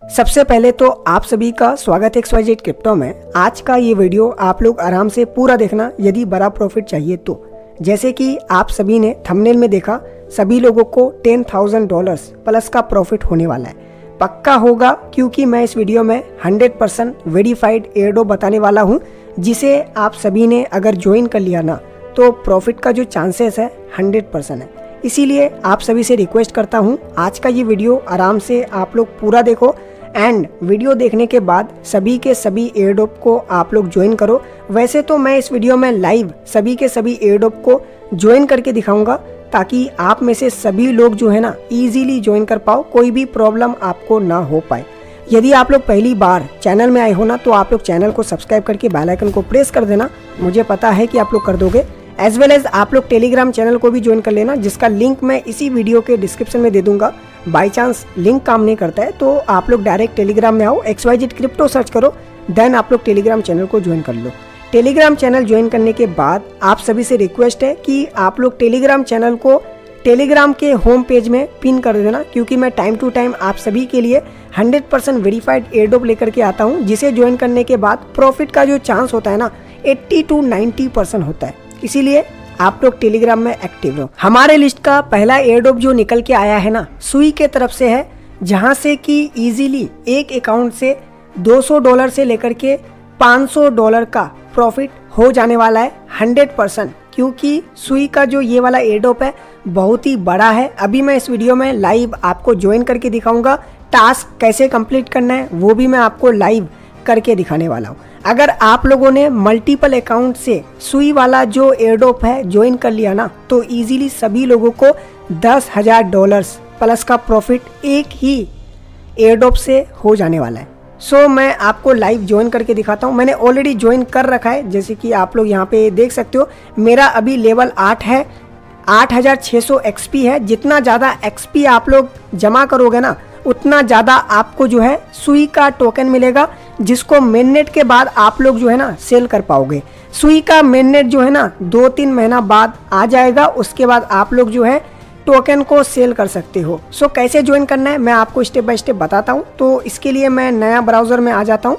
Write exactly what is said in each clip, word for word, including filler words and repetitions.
सबसे पहले तो आप सभी का स्वागत है एक्स वाई जेड क्रिप्टो में। आज का ये वीडियो आप लोग आराम से पूरा देखना यदि बड़ा प्रॉफिट चाहिए तो। जैसे कि आप सभी ने थंबनेल में देखा, सभी लोगों को टेन थाउजेंड डॉलर्स प्लस का प्रॉफिट होने वाला है। पक्का होगा क्योंकि मैं इस वीडियो में हंड्रेड परसेंट वेरीफाइड एयरड्रॉप बताने वाला हूँ, जिसे आप सभी ने अगर ज्वाइन कर लिया ना तो प्रॉफिट का जो चांसेस है हंड्रेड परसेंट है। इसीलिए आप सभी से रिक्वेस्ट करता हूँ आज का ये वीडियो आराम से आप लोग पूरा देखो एंड वीडियो देखने के बाद सभी के सभी एयरड्रॉप को आप लोग ज्वाइन करो। वैसे तो मैं इस वीडियो में लाइव सभी के सभी एयरड्रॉप को ज्वाइन करके दिखाऊंगा ताकि आप में से सभी लोग जो है ना इजीली ज्वाइन कर पाओ, कोई भी प्रॉब्लम आपको ना हो पाए। यदि आप लोग पहली बार चैनल में आए हो ना तो आप लोग चैनल को सब्सक्राइब करके बेल आइकन को प्रेस कर देना, मुझे पता है कि आप लोग कर दोगे। एज वेल एज आप लोग टेलीग्राम चैनल को भी ज्वाइन कर लेना, जिसका लिंक मैं इसी वीडियो के डिस्क्रिप्शन में दे दूंगा। बाई चांस लिंक काम नहीं करता है तो आप लोग डायरेक्ट टेलीग्राम में आओ, X Y Z crypto search करो, देन आप लोग टेलीग्राम चैनल को ज्वाइन कर लो। टेलीग्राम चैनल ज्वाइन करने के बाद आप सभी से रिक्वेस्ट है कि आप लोग टेलीग्राम चैनल को टेलीग्राम के होम पेज में पिन कर देना, क्योंकि मैं टाइम टू टाइम आप सभी के लिए हंड्रेड परसेंट वेरीफाइड एयरड्रॉप लेकर के आता हूँ, जिसे ज्वाइन करने के बाद प्रॉफिट का जो चांस होता है ना एट्टी टू नाइन्टी परसेंट होता है। इसीलिए आप लोग टेलीग्राम में एक्टिव रहो। हमारे लिस्ट का पहला एयरड्रॉप जो निकल के आया है ना सुई के तरफ से है, जहां से कि इजीली एक अकाउंट से दो सौ डॉलर से लेकर के पाँच सौ डॉलर का प्रॉफिट हो जाने वाला है हंड्रेड परसेंट, क्योंकि सुई का जो ये वाला एयरड्रॉप है बहुत ही बड़ा है। अभी मैं इस वीडियो में लाइव आपको ज्वाइन करके दिखाऊंगा, टास्क कैसे कंप्लीट करना है वो भी मैं आपको लाइव करके दिखाने वाला हूँ। अगर आप लोगों ने मल्टीपल अकाउंट से सुई वाला जो एयरड्रॉप है ज्वाइन कर लिया ना तो इजीली सभी लोगों को दस हजार डॉलर्स प्लस का प्रॉफिट एक ही एयरड्रॉप से हो जाने वाला है। सो so, मैं आपको लाइव ज्वाइन करके दिखाता हूँ। मैंने ऑलरेडी ज्वाइन कर रखा है, जैसे कि आप लोग यहाँ पे देख सकते हो। मेरा अभी लेवल आठ है, आठ हजार छः सौ एक्सपी है। जितना ज़्यादा एक्सपी आप लोग जमा करोगे ना उतना ज़्यादा आपको जो है सुई का टोकन मिलेगा, जिसको मेननेट के बाद आप लोग जो है ना सेल कर पाओगे। सुई का मेननेट जो है ना दो तीन महीना बाद आ जाएगा, उसके बाद आप लोग जो है टोकन को सेल कर सकते हो। सो कैसे ज्वाइन करना है मैं आपको स्टेप बाय स्टेप बताता हूँ। तो इसके लिए मैं नया ब्राउज़र में आ जाता हूँ।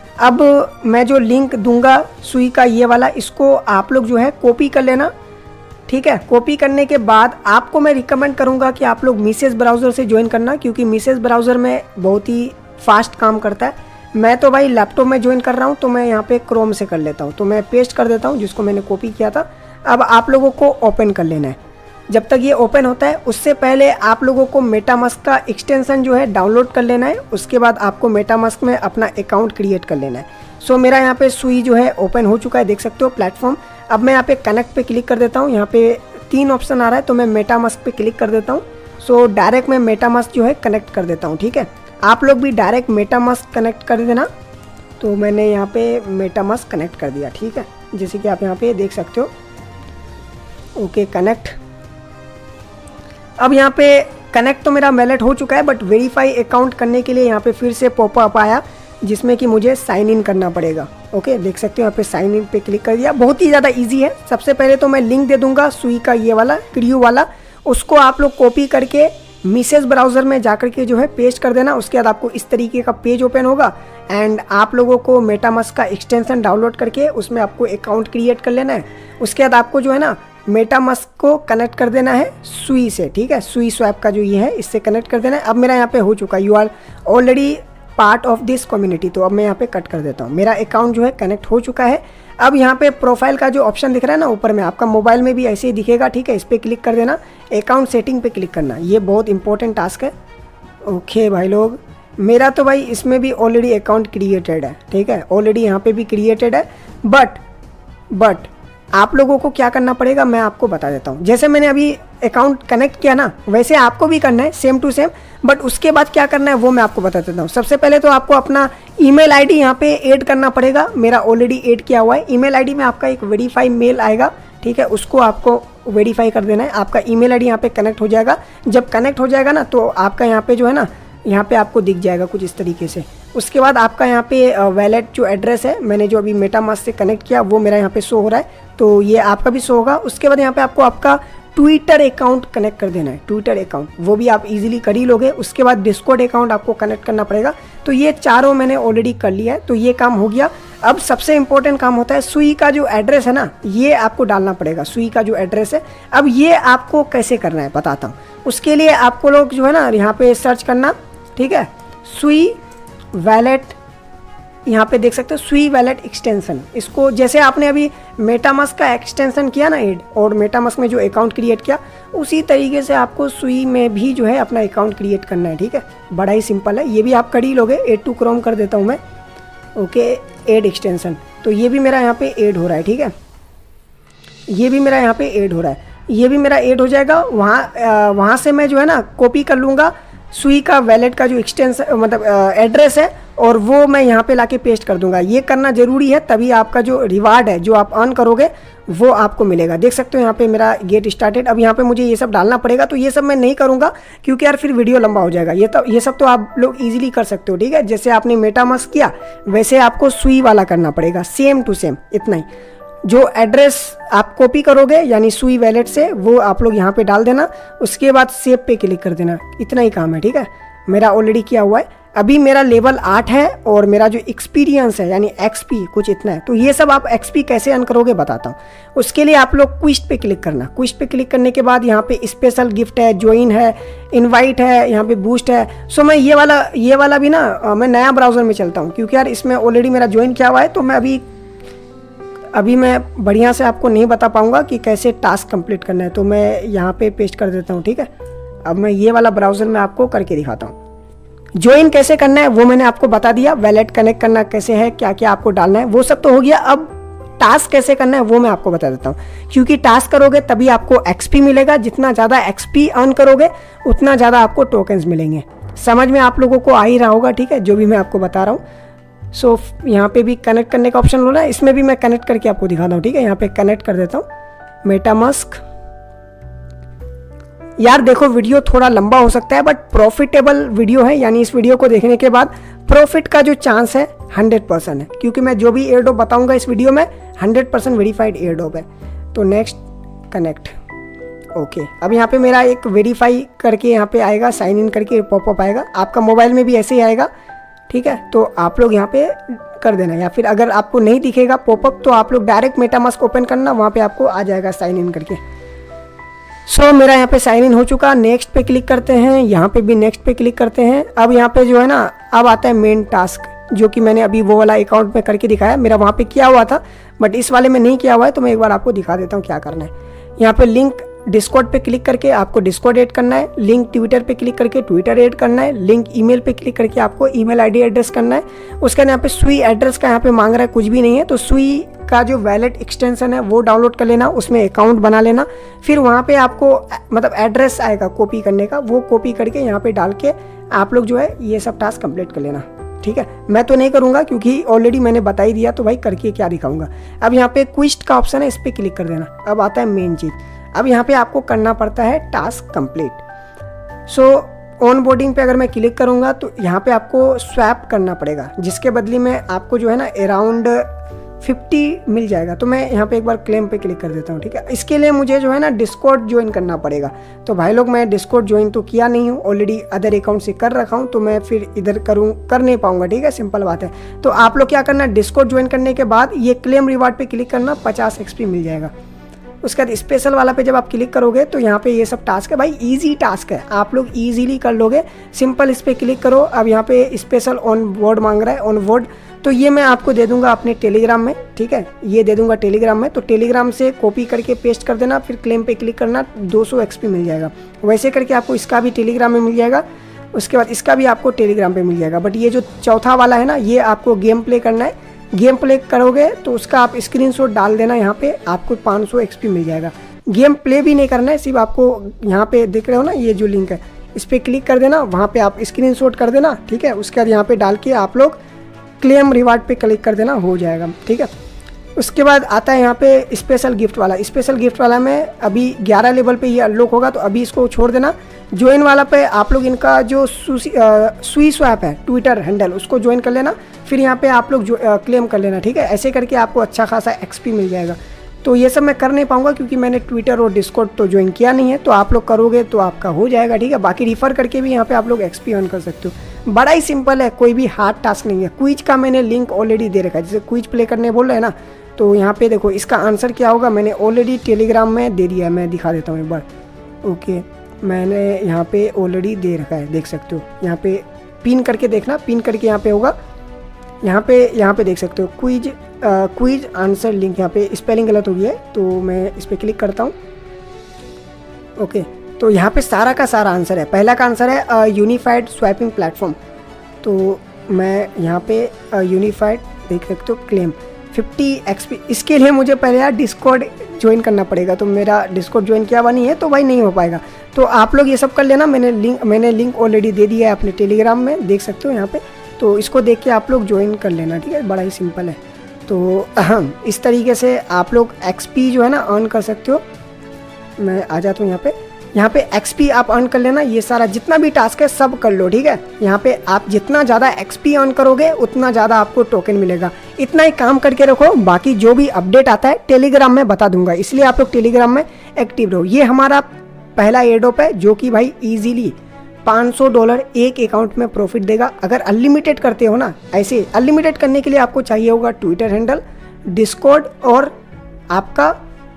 अब मैं जो लिंक दूंगा सुई का ये वाला, इसको आप लोग जो है कॉपी कर लेना, ठीक है। कॉपी करने के बाद आपको मैं रिकमेंड करूंगा कि आप लोग मिसेस ब्राउज़र से ज्वाइन करना, क्योंकि मिसेस ब्राउज़र में बहुत ही फास्ट काम करता है। मैं तो भाई लैपटॉप में ज्वाइन कर रहा हूं तो मैं यहाँ पे क्रोम से कर लेता हूं, तो मैं पेस्ट कर देता हूं जिसको मैंने कॉपी किया था। अब आप लोगों को ओपन कर लेना है। जब तक ये ओपन होता है उससे पहले आप लोगों को मेटामास्क का एक्सटेंशन जो है डाउनलोड कर लेना है। उसके बाद आपको मेटामास्क में अपना अकाउंट क्रिएट कर लेना है। सो मेरा यहाँ पे सुई जो है ओपन हो चुका है, देख सकते हो प्लेटफॉर्म। अब मैं यहाँ पे कनेक्ट पे क्लिक कर देता हूँ। यहाँ पे तीन ऑप्शन आ रहा है तो मैं मेटामास्क पे क्लिक कर देता हूँ। सो डायरेक्ट मैं मेटामास्क जो है कनेक्ट कर देता हूँ, ठीक है। आप लोग भी डायरेक्ट मेटामास्क कनेक्ट कर देना। तो मैंने यहाँ पे मेटामास्क कनेक्ट कर दिया, ठीक है, जैसे कि आप यहाँ पे देख सकते हो। Okay connect. अब यहाँ पे कनेक्ट तो मेरा वैलेट हो चुका है, बट वेरीफाई अकाउंट करने के लिए यहाँ पे फिर से पॉपअप आया जिसमें कि मुझे साइन इन करना पड़ेगा। ओके देख सकते हो यहाँ पे साइन इन पे क्लिक कर दिया। बहुत ही ज़्यादा इजी है। सबसे पहले तो मैं लिंक दे दूंगा सुई का ये वाला क्रियो वाला, उसको आप लोग कॉपी करके मिसेस ब्राउज़र में जाकर के जो है पेस्ट कर देना। उसके बाद आपको इस तरीके का पेज ओपन होगा एंड आप लोगों को मेटामास्क का एक्सटेंशन डाउनलोड करके उसमें आपको अकाउंट क्रिएट कर लेना है। उसके बाद आपको जो है ना मेटामास्क को कनेक्ट कर देना है सुई से, ठीक है। सुई स्वैप का जो ये है इससे कनेक्ट कर देना है। अब मेरा यहाँ पे हो चुका है, you are already part of this community. तो अब मैं यहाँ पे कट कर देता हूँ। मेरा अकाउंट जो है कनेक्ट हो चुका है। अब यहाँ पे प्रोफाइल का जो ऑप्शन दिख रहा है ना ऊपर में, आपका मोबाइल में भी ऐसे ही दिखेगा, ठीक है। इस पर क्लिक कर देना, अकाउंट सेटिंग पे क्लिक करना, ये बहुत इंपॉर्टेंट टास्क है। ओके भाई लोग, मेरा तो भाई इसमें भी ऑलरेडी अकाउंट क्रिएटेड है, ठीक है, ऑलरेडी यहाँ पे भी क्रिएटेड है। बट बट आप लोगों को क्या करना पड़ेगा मैं आपको बता देता हूँ। जैसे मैंने अभी अकाउंट कनेक्ट किया ना वैसे आपको भी करना है सेम टू सेम, बट उसके बाद क्या करना है वो मैं आपको बता देता हूँ। सबसे पहले तो आपको अपना ईमेल आईडी यहाँ पे ऐड करना पड़ेगा। मेरा ऑलरेडी ऐड किया हुआ है। ईमेल आईडी में आपका एक वेरीफाई मेल आएगा, ठीक है, उसको आपको वेरीफाई कर देना है। आपका ईमेल आईडी यहाँ पे कनेक्ट हो जाएगा। जब कनेक्ट हो जाएगा ना तो आपका यहाँ पे जो है ना यहाँ पे आपको दिख जाएगा कुछ इस तरीके से। उसके बाद आपका यहाँ पे वैलेट जो एड्रेस है मैंने जो अभी मेटामास्क से कनेक्ट किया वो मेरा यहाँ पे शो हो रहा है, तो ये आपका भी शो होगा। उसके बाद यहाँ पे आपको आपका ट्विटर अकाउंट कनेक्ट कर देना है, ट्विटर अकाउंट वो भी आप इजीली कर ही लोगे। उसके बाद डिस्कॉर्ड अकाउंट आपको कनेक्ट करना पड़ेगा। तो ये चारों मैंने ऑलरेडी कर लिया है, तो ये काम हो गया। अब सबसे इंपॉर्टेंट काम होता है सुई का जो एड्रेस है ना, ये आपको डालना पड़ेगा, सुई का जो एड्रेस है। अब ये आपको कैसे करना है बताता हूँ। उसके लिए आपको लोग जो है ना यहाँ पे सर्च करना, ठीक है, सुई वैलेट, यहाँ पे देख सकते हो सुई वैलेट एक्सटेंशन। इसको जैसे आपने अभी मेटामास्क का एक्सटेंशन किया ना ऐड, और मेटामास्क में जो अकाउंट क्रिएट किया, उसी तरीके से आपको सुई में भी जो है अपना अकाउंट क्रिएट करना है, ठीक है। बड़ा ही सिंपल है, ये भी आप कर ही लोगे। एड टू क्रोम कर देता हूँ मैं, ओके, ऐड एक्सटेंशन। तो ये भी मेरा यहाँ पे ऐड हो रहा है, ठीक है, ये भी मेरा यहाँ पे ऐड हो रहा है, ये भी मेरा ऐड हो जाएगा। वहाँ वहाँ से मैं जो है ना कॉपी कर लूँगा सुई का वैलेट का जो एक्सटेंशन मतलब एड्रेस है, और वो मैं यहाँ पे लाके पेस्ट कर दूंगा। ये करना ज़रूरी है, तभी आपका जो रिवार्ड है जो आप अर्न करोगे वो आपको मिलेगा। देख सकते हो यहाँ पे मेरा गेट स्टार्टेड। अब यहाँ पे मुझे ये सब डालना पड़ेगा, तो ये सब मैं नहीं करूँगा क्योंकि यार फिर वीडियो लंबा हो जाएगा। ये तो ये सब तो आप लोग इजीली कर सकते हो, ठीक है। जैसे आपने मेटामास्क किया वैसे आपको सुई वाला करना पड़ेगा, सेम टू सेम, इतना ही। जो एड्रेस आप कॉपी करोगे यानी सुई वैलेट से, वो आप लोग यहाँ पे डाल देना। उसके बाद सेव पे क्लिक कर देना, इतना ही काम है, ठीक है। मेरा ऑलरेडी किया हुआ है। अभी मेरा लेवल आठ है और मेरा जो एक्सपीरियंस है यानी एक्सपी कुछ इतना है। तो ये सब आप एक्सपी कैसे अर्न करोगे बताता हूँ। उसके लिए आप लोग क्विस्ट पे क्लिक करना। क्विस्ट पे क्लिक करने के बाद यहाँ पे स्पेशल गिफ्ट है, ज्वाइन है, इनवाइट है, यहाँ पे बूस्ट है। सो मैं ये वाला ये वाला भी ना मैं नया ब्राउजर में चलता हूँ क्योंकि यार इसमें ऑलरेडी मेरा ज्वाइन किया हुआ है। तो मैं अभी अभी मैं बढ़िया से आपको नहीं बता पाऊँगा कि कैसे टास्क कंप्लीट करना है, तो मैं यहाँ पे पेस्ट कर देता हूँ, ठीक है। अब मैं ये वाला ब्राउजर में आपको करके दिखाता हूँ। ज्वाइन कैसे करना है वो मैंने आपको बता दिया, वैलेट कनेक्ट करना कैसे है, क्या क्या आपको डालना है, वो सब तो हो गया। अब टास्क कैसे करना है वो मैं आपको बता देता हूँ, क्योंकि टास्क करोगे तभी आपको एक्सपी मिलेगा। जितना ज़्यादा एक्सपी अर्न करोगे उतना ज़्यादा आपको टोकन्स मिलेंगे। समझ में आप लोगों को आ ही रहा होगा, ठीक है, जो भी मैं आपको बता रहा हूँ। सो so, यहाँ पे भी कनेक्ट करने का ऑप्शन हो रहा है, इसमें भी मैं कनेक्ट करके आपको दिखाता हूँ, ठीक है। यहाँ पे कनेक्ट कर देता हूँ मेटामास्क। यार देखो वीडियो थोड़ा लंबा हो सकता है बट प्रॉफिटेबल वीडियो है, यानी इस वीडियो को देखने के बाद प्रॉफिट का जो चांस है हंड्रेड परसेंट है, क्योंकि मैं जो भी एयरड्रॉप बताऊंगा इस वीडियो में हंड्रेड परसेंट वेरीफाइड एयरड्रॉप है। तो नेक्स्ट कनेक्ट, ओके। अब यहाँ पे मेरा एक वेरीफाई करके यहाँ पे आएगा, साइन इन करके पॉपअप आएगा। आपका मोबाइल में भी ऐसे ही आएगा, ठीक है। तो आप लोग यहाँ पे कर देना, या फिर अगर आपको नहीं दिखेगा पॉपअप तो आप लोग डायरेक्ट मेटामास्क ओपन करना, वहाँ पे आपको आ जाएगा साइन इन करके। सो so, मेरा यहाँ पे साइन इन हो चुका। नेक्स्ट पे क्लिक करते हैं, यहाँ पे भी नेक्स्ट पे क्लिक करते हैं। अब यहाँ पे जो है ना अब आता है मेन टास्क, जो कि मैंने अभी वो वाला अकाउंट में करके दिखाया। मेरा वहाँ पे किया हुआ था बट इस वाले में नहीं किया हुआ है, तो मैं एक बार आपको दिखा देता हूँ क्या करना है। यहाँ पे लिंक डिस्कॉर्ड पे क्लिक करके आपको डिस्कॉर्ड ऐड करना है, लिंक ट्विटर पे क्लिक करके ट्विटर ऐड करना है, लिंक ईमेल पे क्लिक करके आपको ईमेल आईडी एड्रेस करना है। उसके बाद यहाँ पे सुई एड्रेस का यहाँ पे मांग रहा है, कुछ भी नहीं है। तो सुई का जो वैलेट एक्सटेंशन है वो डाउनलोड कर लेना, उसमें अकाउंट बना लेना। फिर वहाँ पे आपको मतलब एड्रेस आएगा कॉपी करने का, वो कॉपी करके यहाँ पे डाल के आप लोग जो है ये सब टास्क कंप्लीट कर लेना, ठीक है। मैं तो नहीं करूँगा क्योंकि ऑलरेडी मैंने बता ही दिया, तो भाई करके क्या दिखाऊंगा। अब यहाँ पे क्विस्ट का ऑप्शन है, इस पर क्लिक कर देना। अब आता है मेन चीज़। अब यहाँ पे आपको करना पड़ता है task complete. So onboarding पे अगर मैं क्लिक करूँगा तो यहाँ पे आपको स्वैप करना पड़ेगा, जिसके बदले में आपको जो है ना अराउंड फिफ्टी मिल जाएगा। तो मैं यहाँ पे एक बार क्लेम पे क्लिक कर देता हूँ, ठीक है। इसके लिए मुझे जो है ना डिस्कॉर्ड ज्वाइन करना पड़ेगा। तो भाई लोग मैं डिस्कॉर्ड ज्वाइन तो किया नहीं हूँ, ऑलरेडी अदर अकाउंट से कर रखा हूँ, तो मैं फिर इधर करूँ कर नहीं पाऊंगा, ठीक है, सिंपल बात है। तो आप लोग क्या करना, डिस्कॉर्ड ज्वाइन करने के बाद ये क्लेम रिवार्ड पे क्लिक करना, पचास एक्सपी मिल जाएगा। उसके बाद स्पेशल वाला पे जब आप क्लिक करोगे तो यहाँ पे ये सब टास्क है, भाई इजी टास्क है, आप लोग इजीली कर लोगे। सिंपल इस पे क्लिक करो। अब यहाँ पे स्पेशल ऑन बोर्ड मांग रहा है, ऑन बोर्ड, तो ये मैं आपको दे दूंगा अपने टेलीग्राम में, ठीक है, ये दे दूंगा टेलीग्राम में। तो टेलीग्राम से कॉपी करके पेस्ट कर देना, फिर क्लेम पे क्लिक करना, दो सौ एक्सपी मिल जाएगा। वैसे करके आपको इसका भी टेलीग्राम में मिल जाएगा, उसके बाद इसका भी आपको टेलीग्राम पे मिल जाएगा। बट ये जो चौथा वाला है ना, ये आपको गेम प्ले करना है। गेम प्ले करोगे तो उसका आप स्क्रीनशॉट डाल देना, यहाँ पे आपको पाँच सौ एक्सपी मिल जाएगा। गेम प्ले भी नहीं करना है, सिर्फ आपको यहाँ पे देख रहे हो ना ये जो लिंक है, इस पर क्लिक कर देना, वहाँ पे आप स्क्रीनशॉट कर देना, ठीक है। उसके बाद यहाँ पे डाल के आप लोग क्लेम रिवार्ड पे क्लिक कर देना, हो जाएगा, ठीक है। उसके बाद आता है यहाँ पे स्पेशल गिफ्ट वाला। स्पेशल गिफ्ट वाला में अभी ग्यारह लेवल पे ये अनलॉक होगा, तो अभी इसको छोड़ देना। ज्वाइन वाला पे आप लोग इनका जो सुई स्वैप है ट्विटर हैंडल उसको ज्वाइन कर लेना, फिर यहाँ पे आप लोग क्लेम कर लेना, ठीक है। ऐसे करके आपको अच्छा खासा एक्सपी मिल जाएगा। तो ये सब मैं कर नहीं पाऊंगा क्योंकि मैंने ट्विटर और डिस्कॉर्ड तो ज्वाइन किया नहीं है, तो आप लोग करोगे तो आपका हो जाएगा, ठीक है। बाकी रिफ़र करके भी यहाँ पे आप लोग एक्सपी अर्न कर सकते हो। बड़ा ही सिंपल है, कोई भी हार्ड टास्क नहीं है। क्विज का मैंने लिंक ऑलरेडी दे रखा है, जैसे क्विज प्ले करने बोल रहे हैं ना, तो यहाँ पे देखो इसका आंसर क्या होगा मैंने ऑलरेडी टेलीग्राम में दे दिया है। मैं दिखा देता हूँ एक बार। ओके, मैंने यहाँ पे ऑलरेडी दे रखा है, देख सकते हो। यहाँ पे पिन करके देखना, पिन करके यहाँ पे होगा, यहाँ पे यहाँ पे देख सकते हो क्विज क्विज आंसर लिंक। यहाँ पे स्पेलिंग गलत हो गया है तो मैं इस पर क्लिक करता हूँ। ओके, तो यहाँ पे सारा का सारा आंसर है। पहला का आंसर है यूनिफाइड स्वैपिंग प्लेटफॉर्म, तो मैं यहाँ पे यूनिफाइड देख सकते हो क्लेम फिफ्टी एक्सपी। इसके लिए मुझे पहले यार डिस्कॉर्ड ज्वाइन करना पड़ेगा, तो मेरा डिस्कॉर्ड ज्वाइन किया हुआ नहीं है तो भाई नहीं हो पाएगा। तो आप लोग ये सब कर लेना, मैंने लिंक मैंने लिंक ऑलरेडी दे दिया है अपने टेलीग्राम में, देख सकते हो यहाँ पे। तो इसको देख के आप लोग ज्वाइन कर लेना, ठीक है। बड़ा ही सिंपल है। तो इस तरीके से आप लोग एक्सपी जो है ना अर्न कर सकते हो। मैं आ जाता हूँ यहाँ पे। यहाँ पे एक्सपी आप अर्न कर लेना, ये सारा जितना भी टास्क है सब कर लो, ठीक है। यहाँ पे आप जितना ज़्यादा एक्सपी अर्न करोगे उतना ज़्यादा आपको टोकन मिलेगा। इतना ही काम करके रखो, बाकी जो भी अपडेट आता है टेलीग्राम में बता दूंगा, इसलिए आप लोग टेलीग्राम में एक्टिव रहो। ये हमारा पहला एयरड्रॉप है जो कि भाई ईजिली पाँच सौ डॉलर एक अकाउंट में प्रॉफिट देगा। अगर अनलिमिटेड करते हो ना, ऐसे अनलिमिटेड करने के लिए आपको चाहिए होगा ट्विटर हैंडल, डिस्कॉर्ड और आपका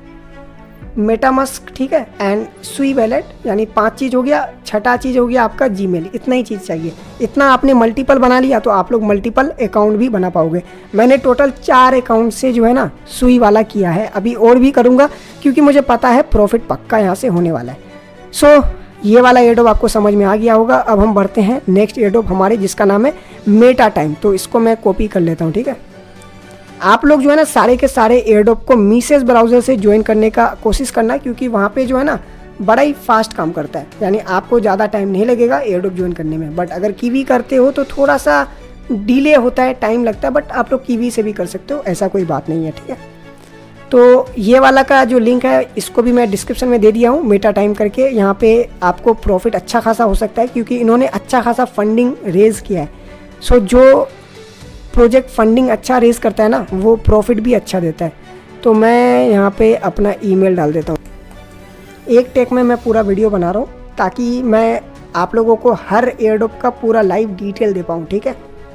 मेटामास्क, ठीक है, एंड सुई वैलेट, यानी पांच चीज़ हो गया। छठा चीज़ हो गया आपका जीमेल। इतना ही चीज़ चाहिए। इतना आपने मल्टीपल बना लिया तो आप लोग मल्टीपल अकाउंट भी बना पाओगे। मैंने टोटल चार अकाउंट से जो है ना सुई वाला किया है, अभी और भी करूँगा क्योंकि मुझे पता है प्रॉफिट पक्का यहाँ से होने वाला है। सो so, ये वाला एयरड्रॉप आपको समझ में आ गया होगा। अब हम बढ़ते हैं नेक्स्ट एयरड्रॉप हमारे, जिसका नाम है मेटा टाइम। तो इसको मैं कॉपी कर लेता हूँ, ठीक है। आप लोग जो है ना सारे के सारे एयरड्रॉप को मीसेज ब्राउज़र से ज्वाइन करने का कोशिश करना, क्योंकि वहाँ पे जो है ना बड़ा ही फास्ट काम करता है, यानी आपको ज़्यादा टाइम नहीं लगेगा एयरड्रॉप ज्वाइन करने में। बट अगर कीवी करते हो तो थोड़ा सा डिले होता है, टाइम लगता है, बट आप लोग कीवी से भी कर सकते हो, ऐसा कोई बात नहीं है, ठीक है। तो ये वाला का जो लिंक है इसको भी मैं डिस्क्रिप्शन में दे दिया हूँ, मेटा टाइम करके। यहाँ पे आपको प्रॉफिट अच्छा खासा हो सकता है क्योंकि इन्होंने अच्छा खासा फंडिंग रेज किया है। सो जो प्रोजेक्ट फंडिंग अच्छा रेज करता है ना वो प्रॉफिट भी अच्छा देता है। तो मैं यहाँ पे अपना ईमेल डाल देता हूँ। एक टेक में मैं पूरा वीडियो बना रहा हूँ ताकि मैं आप लोगों को हर एयरड्रॉप का पूरा लाइव डिटेल दे पाऊँ, ठीक है।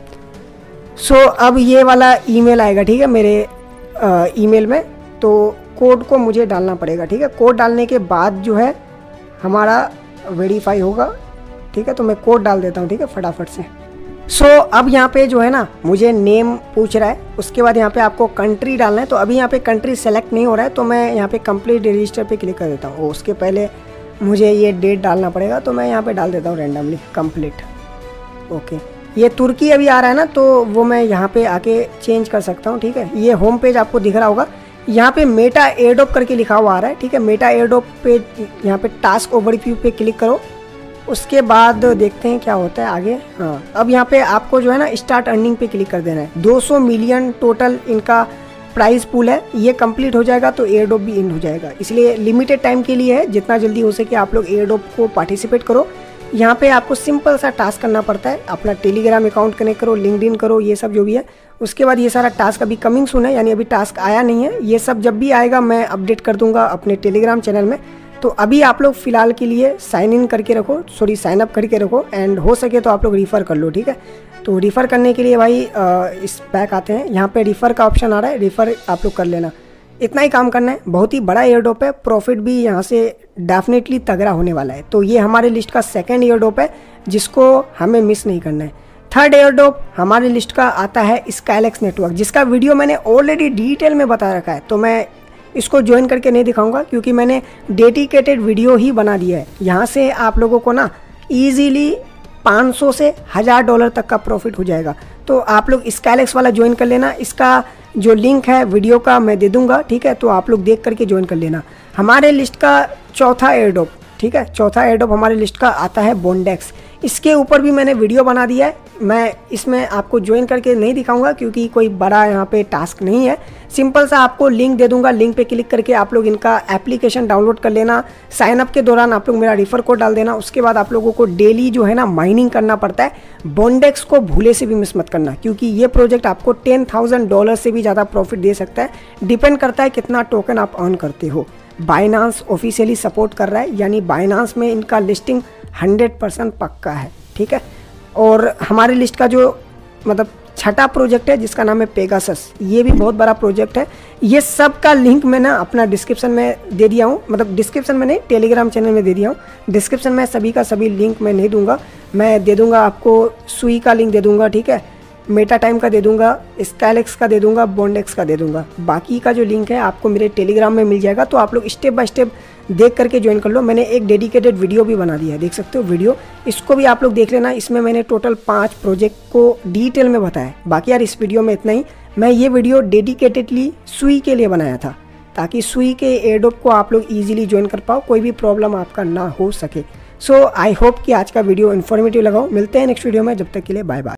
सो so, अब ये वाला ईमेल आएगा, ठीक है, मेरे ईमेल में। तो कोड को मुझे डालना पड़ेगा, ठीक है। कोड डालने के बाद जो है हमारा वेरीफाई होगा, ठीक है। तो मैं कोड डाल देता हूँ, ठीक है, फटाफट से। सो so, अब यहाँ पे जो है ना मुझे नेम पूछ रहा है, उसके बाद यहाँ पे आपको कंट्री डालना है। तो अभी यहाँ पे कंट्री सेलेक्ट नहीं हो रहा है, तो मैं यहाँ पे कंप्लीट रजिस्टर पे क्लिक कर देता हूँ। उसके पहले मुझे ये डेट डालना पड़ेगा, तो मैं यहाँ पे डाल देता हूँ रैंडमली कंप्लीट। ओके, ये तुर्की अभी आ रहा है ना, तो वो मैं यहाँ पे आके चेंज कर सकता हूँ, ठीक है। ये होम पेज आपको दिख रहा होगा, यहाँ पे मेटा एयरड्रॉप करके लिखा हुआ आ रहा है, ठीक है। मेटा एयरड्रॉप पे यहाँ पे टास्क ओवरव्यू पे क्लिक करो, उसके बाद देखते हैं क्या होता है आगे। हाँ, अब यहाँ पे आपको जो है ना स्टार्ट अर्निंग पे क्लिक कर देना है। दो सौ मिलियन टोटल इनका प्राइस पूल है, ये कंप्लीट हो जाएगा तो एयरड्रॉप भी इन हो जाएगा, इसलिए लिमिटेड टाइम के लिए है। जितना जल्दी हो सके आप लोग एयरड्रॉप को पार्टिसिपेट करो। यहाँ पे आपको सिंपल सा टास्क करना पड़ता है, अपना टेलीग्राम अकाउंट कनेक्ट करो, लिंक्डइन करो, ये सब जो भी है। उसके बाद ये सारा टास्क अभी कमिंग सून है, यानी अभी टास्क आया नहीं है। ये सब जब भी आएगा मैं अपडेट कर दूंगा अपने टेलीग्राम चैनल में। तो अभी आप लोग फिलहाल के लिए साइन इन करके रखो, सॉरी साइन अप करके रखो, एंड हो सके तो आप लोग रिफ़र कर लो, ठीक है। तो रिफ़र करने के लिए भाई आ, इस बैक आते हैं, यहाँ पे रिफ़र का ऑप्शन आ रहा है, रिफ़र आप लोग कर लेना। इतना ही काम करना है, बहुत ही बड़ा एयरड्रॉप है, प्रॉफिट भी यहाँ से डेफिनेटली तगड़ा होने वाला है। तो ये हमारे लिस्ट का सेकंड एयरड्रॉप है जिसको हमें मिस नहीं करना है। थर्ड एयरड्रॉप हमारे लिस्ट का आता है स्काईलैक्स नेटवर्क, जिसका वीडियो मैंने ऑलरेडी डिटेल में बता रखा है, तो मैं इसको ज्वाइन करके नहीं दिखाऊंगा क्योंकि मैंने डेडिकेटेड वीडियो ही बना दिया है। यहाँ से आप लोगों को ना ईजीली पाँच सौ से हज़ार डॉलर तक का प्रॉफिट हो जाएगा। तो आप लोग स्काईलैक्स वाला ज्वाइन कर लेना, इसका जो लिंक है वीडियो का मैं दे दूंगा, ठीक है। तो आप लोग देख करके ज्वाइन कर लेना। हमारे लिस्ट का चौथा एयरड्रॉप, ठीक है, चौथा एयरड्रॉप हमारे लिस्ट का आता है बॉन्डेक्स। इसके ऊपर भी मैंने वीडियो बना दिया है, मैं इसमें आपको ज्वाइन करके नहीं दिखाऊंगा क्योंकि कोई बड़ा यहाँ पे टास्क नहीं है। सिंपल सा आपको लिंक दे दूंगा, लिंक पे क्लिक करके आप लोग इनका एप्लीकेशन डाउनलोड कर लेना। साइन अप के दौरान आप लोग मेरा रिफर कोड डाल देना। उसके बाद आप लोगों को डेली जो है ना माइनिंग करना पड़ता है। बॉन्डेक्स को भूले से भी मिस मत करना क्योंकि ये प्रोजेक्ट आपको टेन थाउजेंड डॉलर से भी ज़्यादा प्रॉफिट दे सकता है। डिपेंड करता है कितना टोकन आप अर्न करते हो। बाइनांस ऑफिशियली सपोर्ट कर रहा है, यानी बाइनांस में इनका लिस्टिंग हंड्रेड परसेंट पक्का है, ठीक है। और हमारी लिस्ट का जो मतलब छठा प्रोजेक्ट है जिसका नाम है पेगासस, ये भी बहुत बड़ा प्रोजेक्ट है। ये सब का लिंक मैं ना अपना डिस्क्रिप्शन में दे दिया हूँ, मतलब डिस्क्रिप्शन में नहीं, टेलीग्राम चैनल में दे दिया हूँ। डिस्क्रिप्शन में सभी का सभी लिंक मैं नहीं दूंगा, मैं दे दूंगा आपको सुई का लिंक दे दूंगा, ठीक है, मेटा टाइम का दे दूंगा, स्काइलेक्स का दे दूंगा, बॉन्डेक्स का दे दूंगा। बाकी का जो लिंक है आपको मेरे टेलीग्राम में मिल जाएगा, तो आप लोग स्टेप बाय स्टेप देख करके ज्वाइन कर लो। मैंने एक डेडिकेटेड वीडियो भी बना दिया है, देख सकते हो वीडियो, इसको भी आप लोग देख लेना। इसमें मैंने टोटल पाँच प्रोजेक्ट को डिटेल में बताया। बाकी यार इस वीडियो में इतना ही। मैं ये वीडियो डेडिकेटेडली सुई के लिए बनाया था ताकि सुई के एयरड्रॉप को आप लोग ईजिली ज्वाइन कर पाओ, कोई भी प्रॉब्लम आपका ना हो सके। सो आई होप कि आज का वीडियो इन्फॉर्मेटिव लगा हो। मिलते हैं नेक्स्ट वीडियो में, जब तक के लिए बाय बाय।